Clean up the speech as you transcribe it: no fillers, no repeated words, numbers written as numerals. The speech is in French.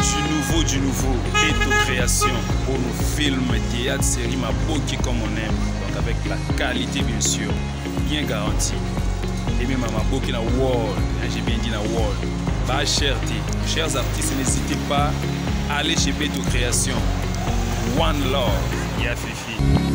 Du nouveau, Beto Création pour nos films, théâtre, séries, Maboki comme on aime. Donc avec la qualité bien sûr, bien garantie. Et même Maboki na world, j'ai bien dit na world. Pas cherté, chers artistes, n'hésitez pas à aller chez Beto Création. One love, ya Fifi.